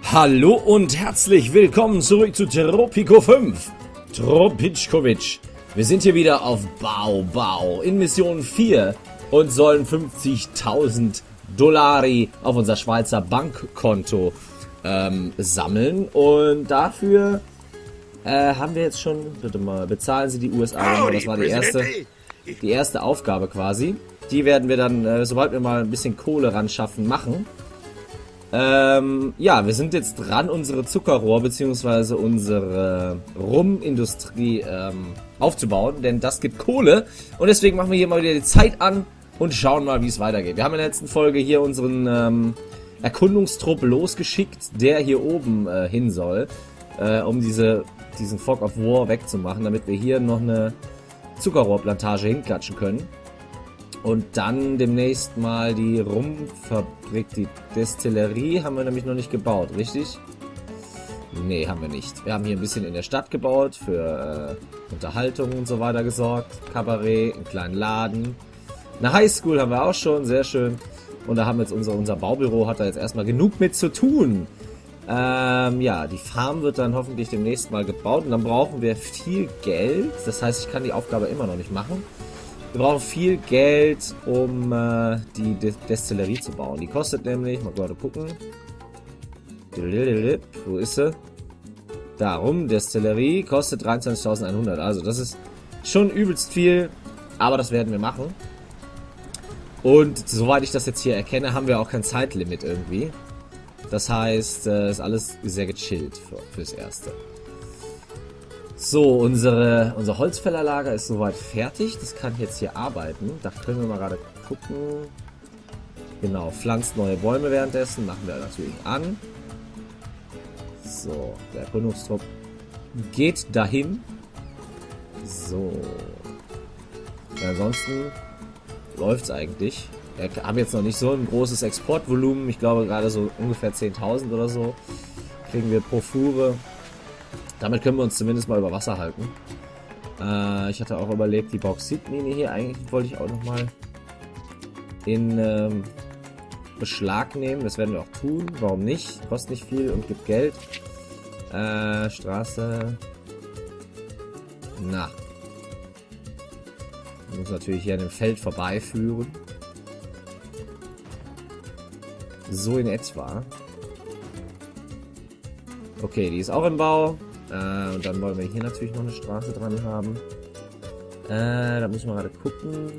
Hallo und herzlich willkommen zurück zu Tropico 5. Tropičković. Wir sind hier wieder auf Bau in Mission 4 und sollen 50.000 Dollari auf unser Schweizer Bankkonto sammeln. Und dafür haben wir jetzt schon, bitte mal, bezahlen Sie die USA. Das war die erste Aufgabe quasi. Die werden wir dann, sobald wir mal ein bisschen Kohle ran schaffen, machen. Ja, wir sind jetzt dran, unsere Zuckerrohr bzw. unsere Rumindustrie aufzubauen, denn das gibt Kohle und deswegen machen wir hier mal wieder die Zeit an und schauen mal, wie es weitergeht. Wir haben in der letzten Folge hier unseren Erkundungstrupp losgeschickt, der hier oben hin soll, um diesen Fog of War wegzumachen, damit wir hier noch eine Zuckerrohrplantage hinklatschen können. Und dann demnächst mal die Rumfabrik, die Destillerie haben wir nämlich noch nicht gebaut, richtig? Nee, haben wir nicht. Wir haben hier ein bisschen in der Stadt gebaut, für Unterhaltung und so weiter gesorgt. Kabarett, einen kleinen Laden. Eine Highschool haben wir auch schon, sehr schön. Und da haben wir jetzt unser Baubüro, hat da jetzt erstmal genug mit zu tun. Ja, die Farm wird dann hoffentlich demnächst mal gebaut und dann brauchen wir viel Geld. Das heißt, ich kann die Aufgabe immer noch nicht machen. Wir brauchen viel Geld, um die Destillerie zu bauen. Die kostet nämlich, mal gerade gucken. Wo ist sie? Darum, Destillerie kostet 23.100. Also das ist schon übelst viel, aber das werden wir machen. Und soweit ich das jetzt hier erkenne, haben wir auch kein Zeitlimit irgendwie. Das heißt, ist alles sehr gechillt fürs Erste. So, unser Holzfällerlager ist soweit fertig. Das kann jetzt hier arbeiten. Da können wir mal gerade gucken. Genau, pflanzt neue Bäume währenddessen. Machen wir natürlich an. So, der Erkundungstrupp geht dahin. So. Ja, ansonsten läuft es eigentlich. Wir haben jetzt noch nicht so ein großes Exportvolumen. Ich glaube gerade so ungefähr 10.000 oder so kriegen wir pro Fuhre. Damit können wir uns zumindest mal über Wasser halten. Ich hatte auch überlegt, die Bauxitmine hier, eigentlich wollte ich auch nochmal in Beschlag nehmen. Das werden wir auch tun. Warum nicht? Kostet nicht viel und gibt Geld. Straße. Na. Ich muss natürlich hier an dem Feld vorbeiführen. So in etwa. Okay, die ist auch im Bau. Und dann wollen wir hier natürlich noch eine Straße dran haben. Da müssen wir gerade gucken.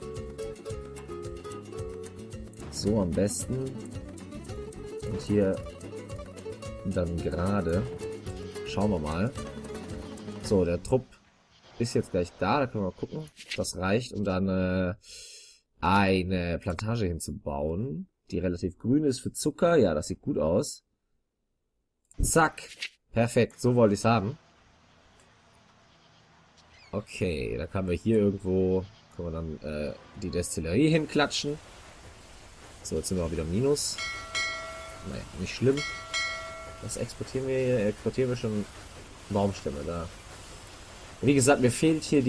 So am besten. Und hier dann gerade. Schauen wir mal. So, der Trupp ist jetzt gleich da. Da können wir mal gucken, ob das reicht, um dann eine Plantage hinzubauen, die relativ grün ist für Zucker. Ja, das sieht gut aus. Zack. Perfekt, so wollte ich es haben. Okay, da können wir hier irgendwo, können wir dann die Destillerie hinklatschen. So, jetzt sind wir auch wieder Minus. Naja, nicht schlimm. Was exportieren wir hier? Exportieren wir schon Baumstämme da. Wie gesagt, mir fehlt hier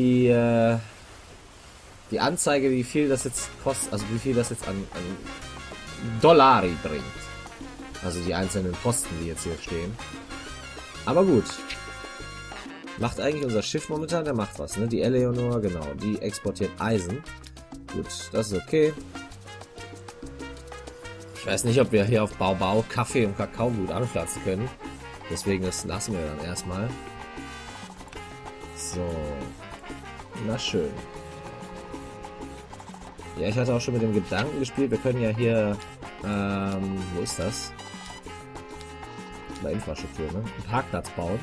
die Anzeige, wie viel das jetzt kostet, also wie viel das jetzt an Dollari bringt. Also die einzelnen Posten, die jetzt hier stehen. Aber gut. Macht eigentlich unser Schiff momentan? Der macht was, ne? Die Eleonore, genau. Die exportiert Eisen. Gut, das ist okay. Ich weiß nicht, ob wir hier auf Bau Kaffee und Kakao gut anpflanzen können. Deswegen das lassen wir dann erstmal. So. Na schön. Ja, ich hatte auch schon mit dem Gedanken gespielt. Wir können ja hier... wo ist das? Infrastruktur, ne? Einen Parkplatz bauen.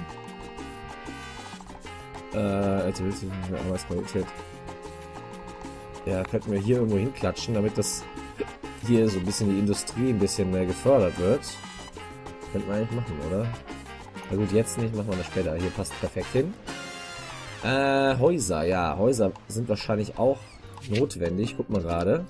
Also willst du eine Arbeitsqualität. Ja, könnten wir hier irgendwo hinklatschen, damit das hier so ein bisschen die Industrie ein bisschen gefördert wird. Könnten wir eigentlich machen, oder? Na gut, jetzt nicht, machen wir das später. Hier passt perfekt hin. Häuser, ja. Häuser sind wahrscheinlich auch notwendig. Guck mal gerade.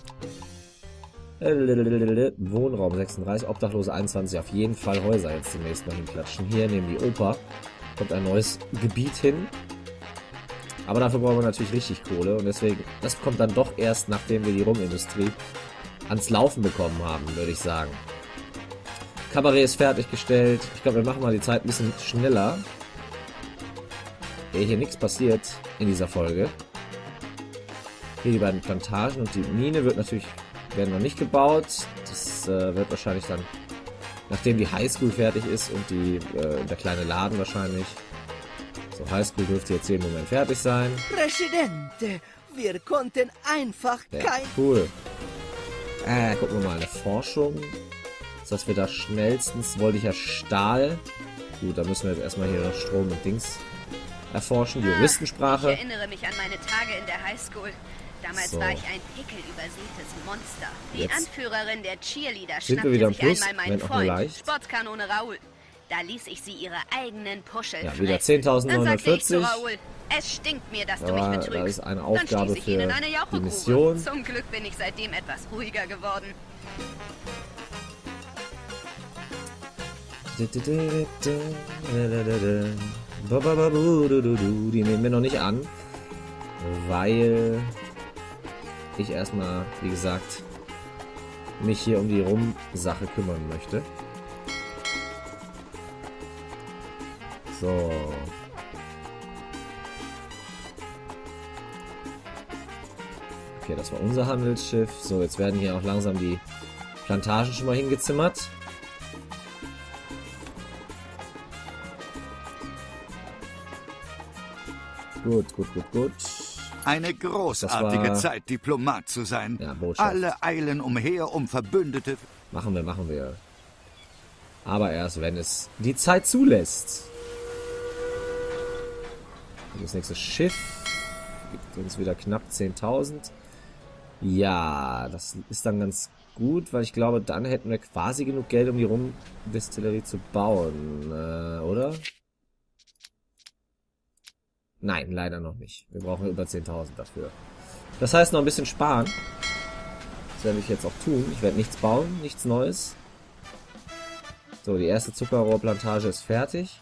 Wohnraum 36, Obdachlose 21, auf jeden Fall Häuser jetzt demnächst mal hinklatschen. Hier neben die Oper kommt ein neues Gebiet hin. Aber dafür brauchen wir natürlich richtig Kohle und deswegen, das kommt dann doch erst, nachdem wir die Rumindustrie ans Laufen bekommen haben, würde ich sagen. Kabarett ist fertiggestellt. Ich glaube, wir machen mal die Zeit ein bisschen schneller. Ehe hier nichts passiert in dieser Folge. Hier die beiden Plantagen und die Mine werden noch nicht gebaut. Das wird wahrscheinlich dann, nachdem die Highschool fertig ist und der kleine Laden wahrscheinlich. So, Highschool dürfte jetzt jeden Moment fertig sein. Präsidente, wir konnten einfach kein... Cool. Gucken wir mal, eine Forschung. Das heißt, wir da schnellstens, wollte ich ja Stahl. Gut, da müssen wir jetzt erstmal hier noch Strom und Dings erforschen. Die Juristensprache. Ich erinnere mich an meine Tage in der Highschool. Damals war ich ein pickelübersätes Monster. Die Anführerin der Cheerleader schnappte sich einmal meinen Freund, Sportskanone Raoul. Da ließ ich sie ihre eigenen Puschel ja, wieder 10.940. Raoul, es stinkt mir, dass du mich betrügst. Das ist eine Aufgabe für die Mission. Zum Glück bin ich seitdem etwas ruhiger geworden. Die nehmen wir noch nicht an, weil ich erstmal, wie gesagt, mich hier um die Rum-Sache kümmern möchte. So. Okay, das war unser Handelsschiff. So, jetzt werden hier auch langsam die Plantagen schon mal hingezimmert. Gut. Eine großartige Zeit, Diplomat zu sein. Ja, Botschaft. Alle eilen umher, um Verbündete... Machen wir. Aber erst, wenn es die Zeit zulässt. Das nächste Schiff gibt uns wieder knapp 10.000. Ja, das ist dann ganz gut, weil ich glaube, dann hätten wir quasi genug Geld, um die Rumdestillerie zu bauen, oder? Nein, leider noch nicht. Wir brauchen über 10.000 dafür. Das heißt, noch ein bisschen sparen. Das werde ich jetzt auch tun. Ich werde nichts bauen, nichts Neues. So, die erste Zuckerrohrplantage ist fertig.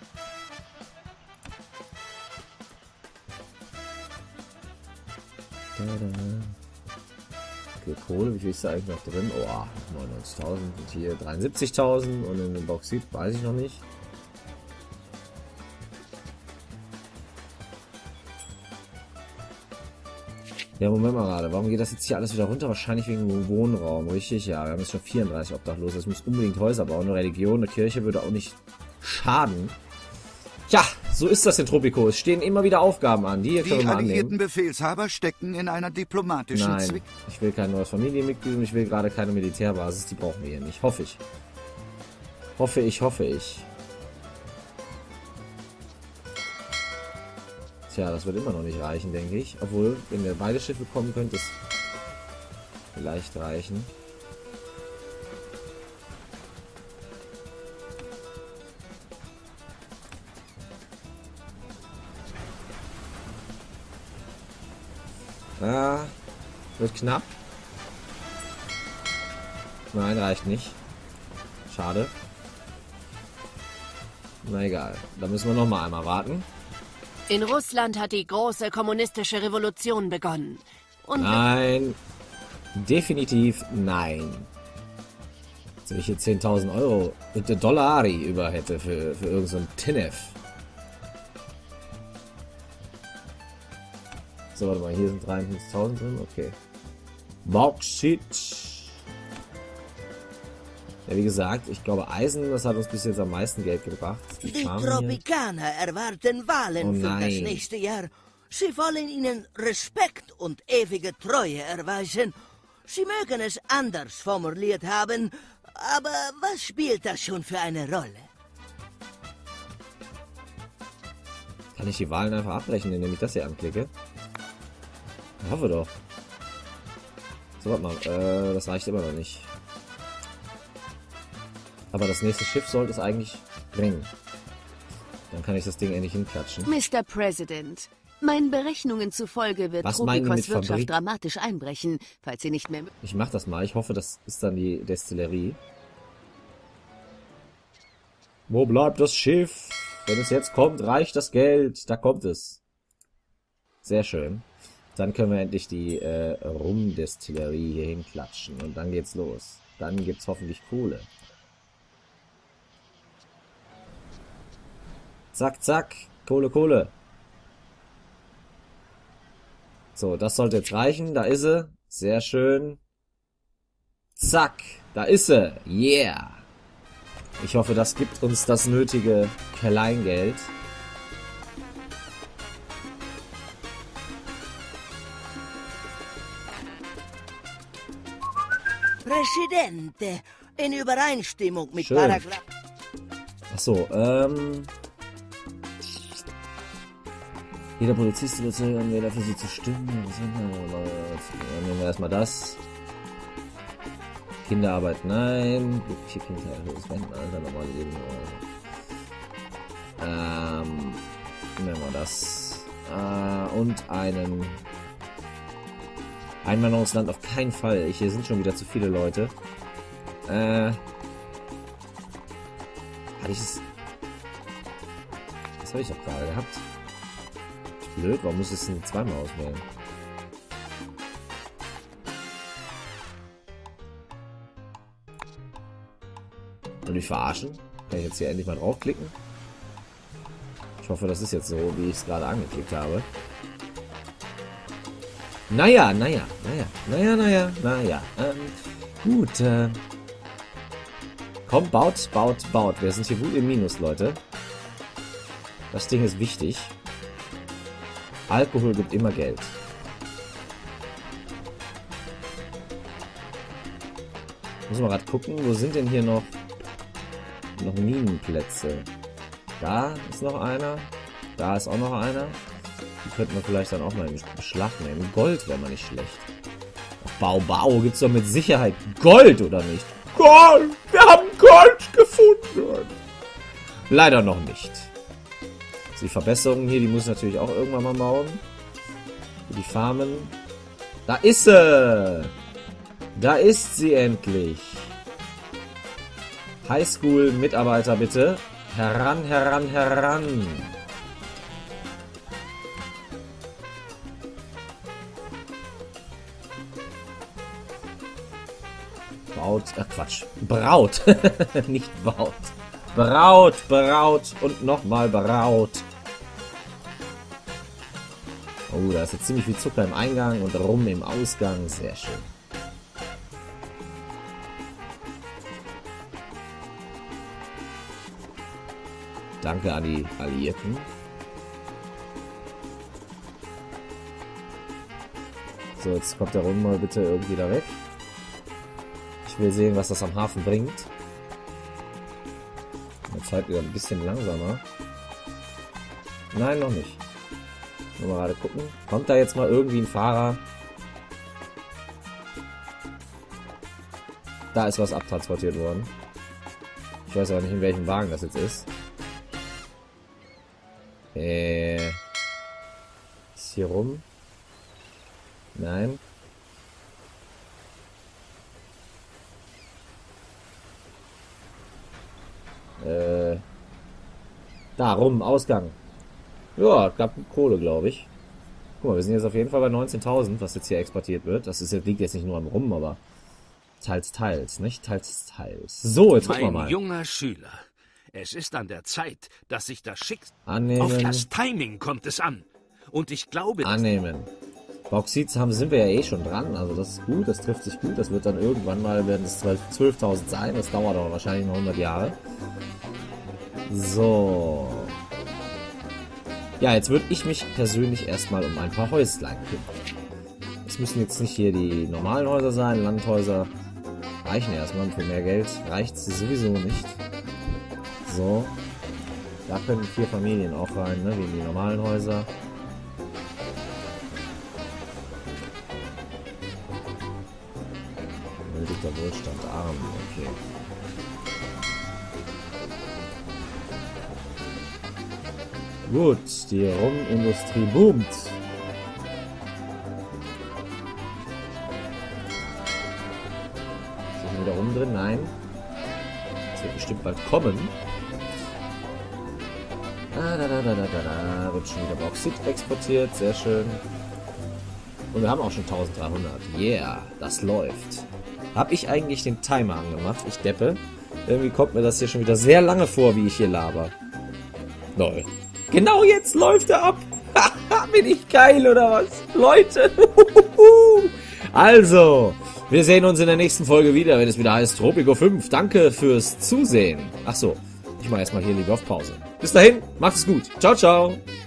Okay, Kohle, wie viel ist da eigentlich noch drin? Oh, 99.000 und hier 73.000 und in dem Bauxit weiß ich noch nicht. Ja, Moment mal gerade. Warum geht das jetzt hier alles wieder runter? Wahrscheinlich wegen dem Wohnraum. Richtig, ja. Wir haben jetzt schon 34 Obdachlose. Es muss unbedingt Häuser bauen. Eine Religion, eine Kirche würde auch nicht schaden. Ja, so ist das in Tropico. Es stehen immer wieder Aufgaben an. Die können wir mal annehmen. Die alliierten Befehlshaber stecken in einer diplomatischen Zwick. Ich will kein neues Familienmitglied und ich will gerade keine Militärbasis. Die brauchen wir hier nicht. Hoffe ich. Hoffe ich. Tja, das wird immer noch nicht reichen, denke ich. Obwohl, wenn wir beide Schiffe kommen, könnte es vielleicht reichen. Wird knapp. Nein, reicht nicht. Schade. Na egal. Da müssen wir noch mal einmal warten. In Russland hat die große kommunistische Revolution begonnen. Und nein. Definitiv nein. Als wenn ich hier 10.000 Euro Dollari über hätte für irgendeinen so Tinef. So, warte mal, hier sind 53.000 drin, okay. Bauxit. Ja, wie gesagt, ich glaube Eisen, das hat uns bis jetzt am meisten Geld gebracht. Die Tropikaner erwarten Wahlen für das nächste Jahr. Sie wollen ihnen Respekt und ewige Treue erweisen. Sie mögen es anders formuliert haben, aber was spielt das schon für eine Rolle? Kann ich die Wahlen einfach abbrechen, indem ich das hier anklicke? Ich hoffe doch. So, warte mal. Das reicht immer noch nicht. Aber das nächste Schiff sollte es eigentlich bringen. Dann kann ich das Ding endlich hinklatschen. Mr. President, meinen Berechnungen zufolge wird Tropicos Wirtschaft dramatisch einbrechen, falls sie nicht mehr... Ich mach das mal. Ich hoffe, das ist dann die Destillerie. Wo bleibt das Schiff? Wenn es jetzt kommt, reicht das Geld. Da kommt es. Sehr schön. Dann können wir endlich die Rumdestillerie hier hinklatschen. Und dann geht's los. Dann gibt's hoffentlich Kohle. Zack, zack. Kohle, Kohle. So, das sollte jetzt reichen. Da ist sie. Sehr schön. Zack. Da ist sie. Yeah. Ich hoffe, das gibt uns das nötige Kleingeld. Präsidente, in Übereinstimmung mit Paragraph... Achso, jeder Polizist wird jeder für sie zu stimmen. Nehmen wir erstmal das. Kinderarbeit, nein. Glückliche Kindheit, höheres Rentenalter, normale Leben. Nehmen wir das. Und einen Einwanderungsland auf keinen Fall. Hier sind schon wieder zu viele Leute. Hatte ich es... Das habe ich doch gerade gehabt. Blöd, warum muss ich es denn zweimal auswählen? Und mich verarschen? Kann ich jetzt hier endlich mal draufklicken? Ich hoffe, das ist jetzt so, wie ich es gerade angeklickt habe. Naja. Gut, komm, baut. Wir sind hier gut im Minus, Leute. Das Ding ist wichtig. Alkohol gibt immer Geld. Muss mal gerade gucken, wo sind denn hier noch Minenplätze? Da ist noch einer. Da ist auch noch einer. Die könnten wir vielleicht dann auch mal in Beschlag nehmen. Gold wäre mal nicht schlecht. Bau gibt's doch mit Sicherheit Gold, oder nicht? Gold! Wir haben Gold gefunden! Leider noch nicht. Die Verbesserungen hier, die muss ich natürlich auch irgendwann mal bauen. Die Farmen. Da ist sie! Da ist sie endlich. Highschool-Mitarbeiter bitte. Heran. Braut. Nicht baut. Braut und nochmal Braut. Oh, da ist jetzt ziemlich viel Zucker im Eingang und Rum im Ausgang. Sehr schön. Danke an die Alliierten. So, jetzt kommt der Rum mal bitte irgendwie da weg. Ich will sehen, was das am Hafen bringt. Die Zeit wieder ein bisschen langsamer. Nein, noch nicht. Nur mal gerade gucken. Kommt da jetzt mal irgendwie ein Fahrer? Da ist was abtransportiert worden. Ich weiß aber nicht, in welchem Wagen das jetzt ist. Ist hier rum? Nein. Da rum, Ausgang. Ja, gab Kohle, glaube ich. Guck mal, wir sind jetzt auf jeden Fall bei 19.000, was jetzt hier exportiert wird. Das ist, liegt jetzt nicht nur am Rum, aber teils, nicht? Teils. So, jetzt gucken wir mal. Mein junger Schüler, es ist an der Zeit, dass sich das Schicksal... Annehmen. Auf das Timing kommt es an. Und ich glaube... Annehmen. Bauxit sind wir ja eh schon dran, also das ist gut, das trifft sich gut. Das wird dann irgendwann mal, werden es 12.000 sein, das dauert aber wahrscheinlich noch 100 Jahre. So. Ja, jetzt würde ich mich persönlich erstmal um ein paar Häuslein kümmern. Es müssen jetzt nicht hier die normalen Häuser sein, Landhäuser reichen erstmal, für mehr Geld reicht es sowieso nicht. So. Da können 4 Familien auch rein, ne, wie in die normalen Häuser. Der Wohlstand arm, okay. Gut, die Rumindustrie boomt. Ist hier wieder Rum drin? Nein. Das wird bestimmt bald kommen. Da wird schon wieder Bauxit exportiert, sehr schön. Und wir haben auch schon 1300. Yeah, das läuft. Habe ich eigentlich den Timer angemacht? Ich deppe. Irgendwie kommt mir das hier schon wieder sehr lange vor, wie ich hier laber. Lol. Genau jetzt läuft er ab. Bin ich geil, oder was? Leute. Also, wir sehen uns in der nächsten Folge wieder, wenn es wieder heißt Tropico 5. Danke fürs Zusehen. Achso, ich mache erstmal hier lieber auf Pause. Bis dahin, macht es gut. Ciao, ciao.